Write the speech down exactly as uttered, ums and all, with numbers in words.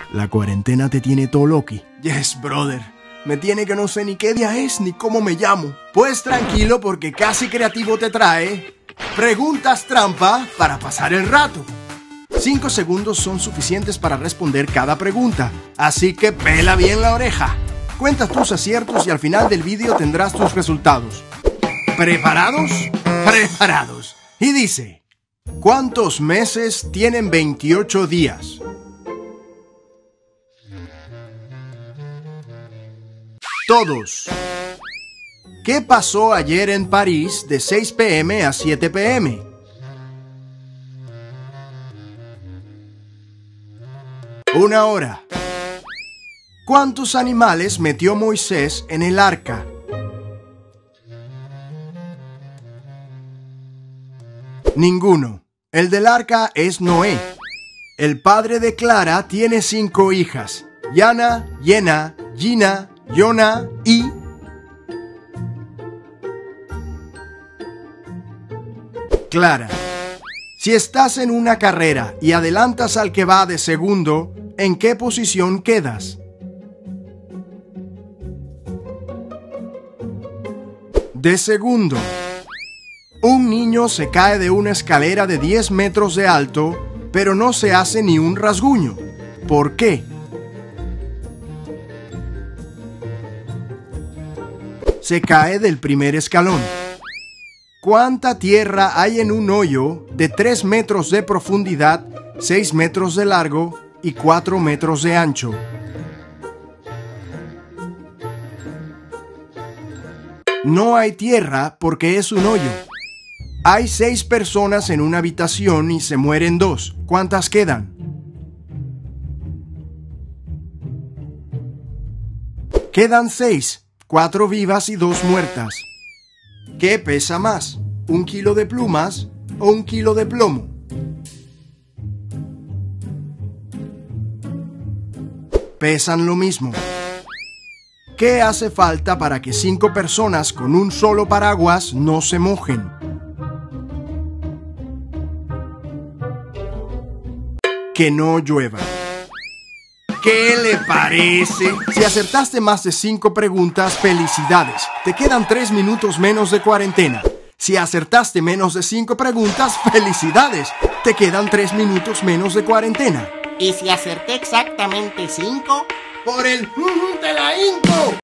La cuarentena te tiene todo loqui. Yes, brother. Me tiene que no sé ni qué día es ni cómo me llamo. Pues tranquilo porque Casi Creativo te trae preguntas trampa para pasar el rato. Cinco segundos son suficientes para responder cada pregunta, así que pela bien la oreja. Cuenta tus aciertos y al final del vídeo tendrás tus resultados. ¿Preparados? Preparados. Y dice, ¿cuántos meses tienen veintiocho días? Todos. ¿Qué pasó ayer en París de seis pe eme a siete pe eme? Una hora. ¿Cuántos animales metió Moisés en el arca? Ninguno. El del arca es Noé. El padre de Clara tiene cinco hijas: Yana, Yena, Gina, Yona y... Clara. Si estás en una carrera y adelantas al que va de segundo, ¿en qué posición quedas? De segundo. Un niño se cae de una escalera de diez metros de alto, pero no se hace ni un rasguño. ¿Por qué? Se cae del primer escalón. ¿Cuánta tierra hay en un hoyo de tres metros de profundidad, seis metros de largo y cuatro metros de ancho? No hay tierra porque es un hoyo. Hay seis personas en una habitación y se mueren dos. ¿Cuántas quedan? Quedan seis, cuatro vivas y dos muertas. ¿Qué pesa más? ¿Un kilo de plumas o un kilo de plomo? Pesan lo mismo. ¿Qué hace falta para que cinco personas con un solo paraguas no se mojen? Que no llueva. ¿Qué le parece? Si acertaste más de cinco preguntas, felicidades. Te quedan tres minutos menos de cuarentena. Si acertaste menos de cinco preguntas, felicidades. Te quedan tres minutos menos de cuarentena. ¿Y si acerté exactamente cinco? ¡Por el te la hinco!